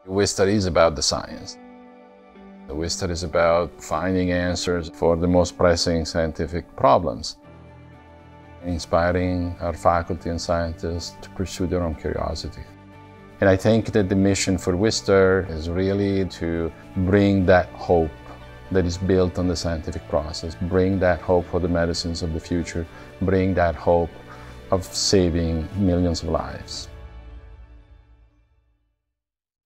Wistar is about the science. Wistar is about finding answers for the most pressing scientific problems, inspiring our faculty and scientists to pursue their own curiosity. And I think that the mission for Wistar is really to bring that hope that is built on the scientific process, bring that hope for the medicines of the future, bring that hope of saving millions of lives.